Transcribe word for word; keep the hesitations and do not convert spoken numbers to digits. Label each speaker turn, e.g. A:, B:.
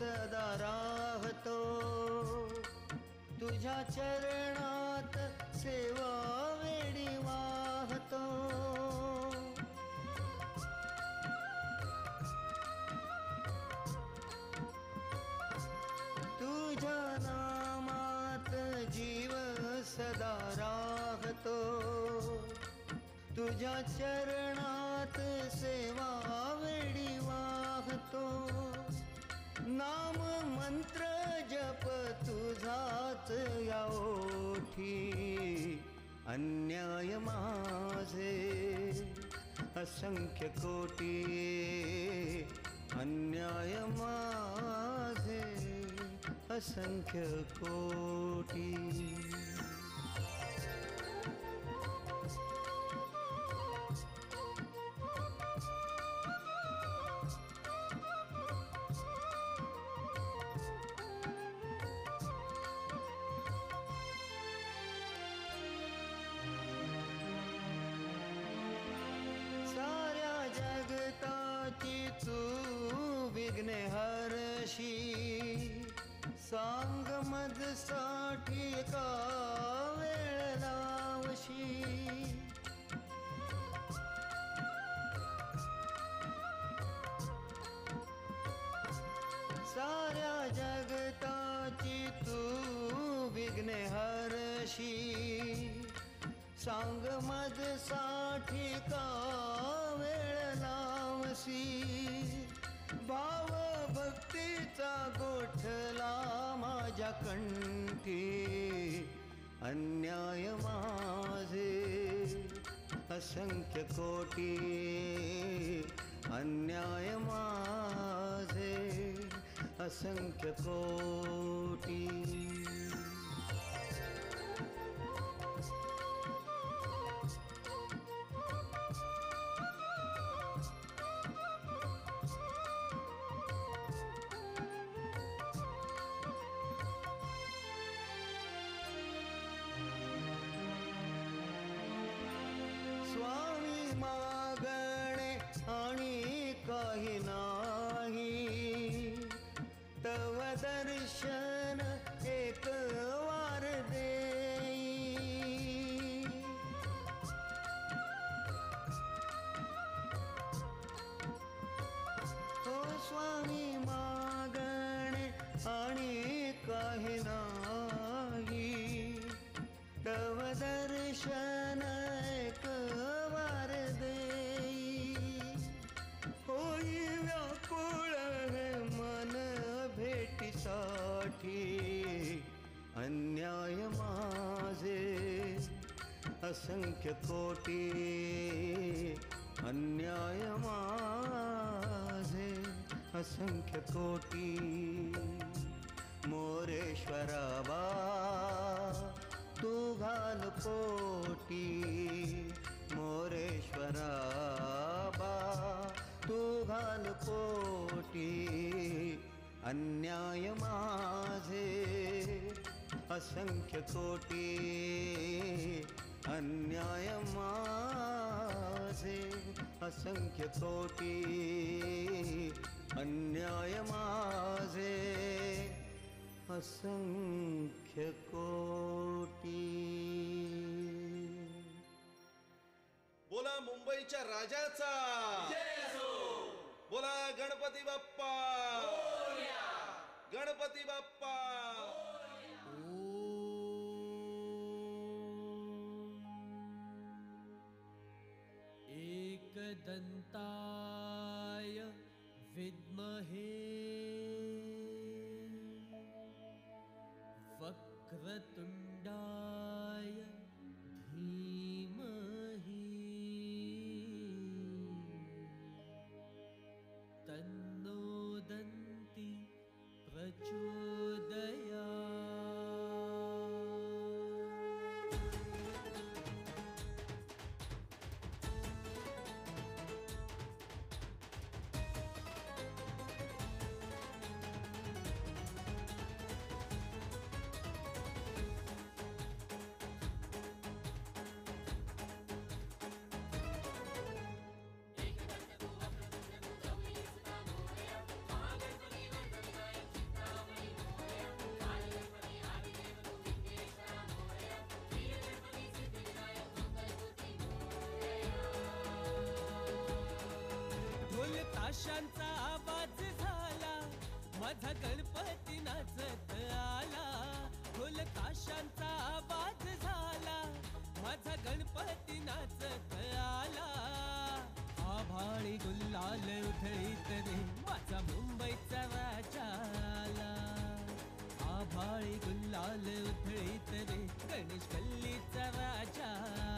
A: सदा राहतो, तुझ्या चरणात सेवा वेडी वाहतो. तुझ्या नामात जीव सदा राहतो, तुझ्या चरणात सेवा वेडी वाहतो. नाम मंत्र जप तुझाच या ओठी, अन्याय माझे असंख्य कोटी, अन्याय माझे असंख्य कोटी. जगताची तू विघ्ने हरशी, सांग मजसाठी का वेळ लावशी. साऱ्या जगताची तू विघ्ने हरशी, सांग मजसाठी का वेळ लावशी. भाव भक्तीचा गोठला माझ्या कंठी, अन्याय माझे असंख्य कोटी, अन्याय माझे असंख्य कोटी. स्वामी मागणे आणि काही नाही, तव दर्शन एक वार देई. हो स्वामी मागणे आणि काही नाही, तव दर्शन एक वार देई. होई व्याकुळ हे मन भेटीसाठी, अन्याय माझे असंख्य कोटी, अन्याय माझे असंख्य कोटी. मोरेश्वरा बा तू घाल पोटी, मोरेश्वरा बा तू घाल पोटी. अन्याय माझे असंख्य कोटी, अन्याय माझे असंख्य कोटी, अन्याय माझे असंख्य कोटी.
B: बोला मुंबईच्या राजाचा
C: जय असो.
B: बोला गणपती बाप्पा, गणपती बाप्पा.
C: एकदन्ताय विद्महे वक्रतुण्डाय धीमहि, तन्नो दन्ति प्रचोदयात्. माझा गणपती नाचत आला, ढोल ताशांचा आवाज झाला. माझा गणपती नाचत आला, आभाळी गुल्लाल उधळीत रे माझा मुंबईचा राजा आला. आभाळी गुल्लाल उधळीत रे गणेश गल्लीचा राजा